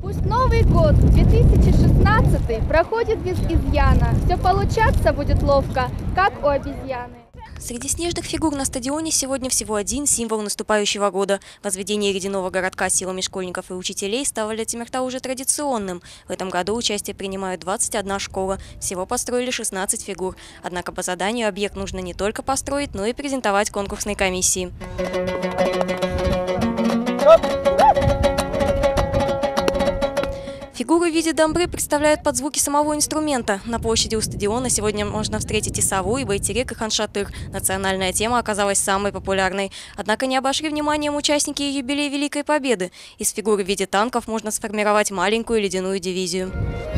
Пусть Новый год 2016 проходит без изъяна. Все получаться будет ловко, как у обезьяны. Среди снежных фигур на стадионе сегодня всего один символ наступающего года. Возведение ледяного городка силами школьников и учителей стало для Темиртау уже традиционным. В этом году участие принимают 21 школа. Всего построили 16 фигур. Однако по заданию объект нужно не только построить, но и презентовать конкурсной комиссии. Фигуры в виде домбры представляют под звуки самого инструмента. На площади у стадиона сегодня можно встретить и сову, и байтерек, и ханшатыр. Национальная тема оказалась самой популярной. Однако не обошли вниманием участники юбилея Великой Победы. Из фигуры в виде танков можно сформировать маленькую ледяную дивизию.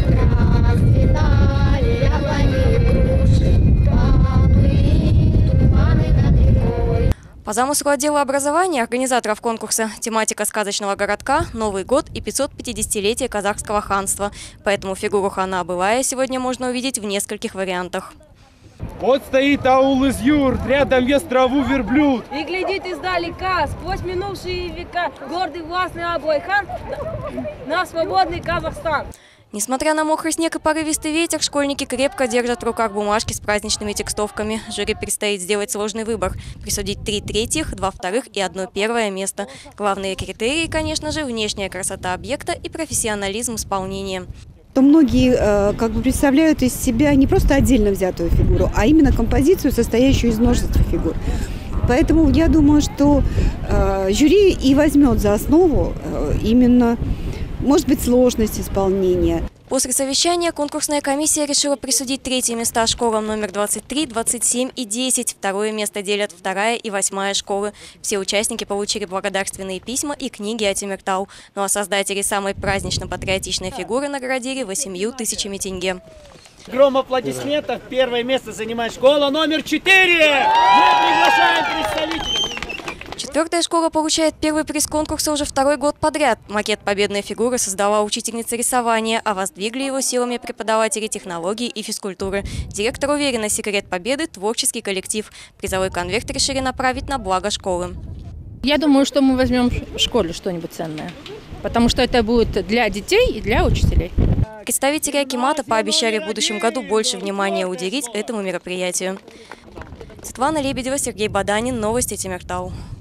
По замыслу отдела образования организаторов конкурса тематика сказочного городка, Новый год и 550-летие казахского ханства. Поэтому фигуру хана Абылая сегодня можно увидеть в нескольких вариантах. Вот стоит аул из юрт, рядом ест траву верблюд. И глядит издалека, сквозь минувшие века, гордый властный Абылай-хан на свободный Казахстан. Несмотря на мокрый снег и порывистый ветер, школьники крепко держат в руках бумажки с праздничными текстовками. Жюри предстоит сделать сложный выбор – присудить 3 третьих, 2 вторых и 1 первое место. Главные критерии, конечно же, внешняя красота объекта и профессионализм исполнения. То многие представляют из себя не просто отдельно взятую фигуру, а именно композицию, состоящую из множества фигур. Поэтому я думаю, что жюри и возьмет за основу именно, может быть, сложность исполнения. После совещания конкурсная комиссия решила присудить 3 места школам номер 23, 27 и 10. Второе место делят 2 и 8 школы. Все участники получили благодарственные письма и книги о Темиртау. Ну а создатели самой празднично-патриотичной фигуры наградили 8 тысячами тенге. Гром аплодисментов. Первое место занимает школа номер 4. Мы приглашаем представителей. 4-я школа получает первый приз конкурса уже 2-й год подряд. Макет победной фигуры создала учительница рисования, а воздвигли его силами преподавателей технологии и физкультуры. Директор уверена, секрет победы – творческий коллектив. Призовой конверт решили направить на благо школы. Я думаю, что мы возьмем в школе что-нибудь ценное, потому что это будет для детей и для учителей. Представители акимата пообещали в будущем году больше внимания уделить этому мероприятию. Светлана Лебедева, Сергей Баданин. Новости Темиртау.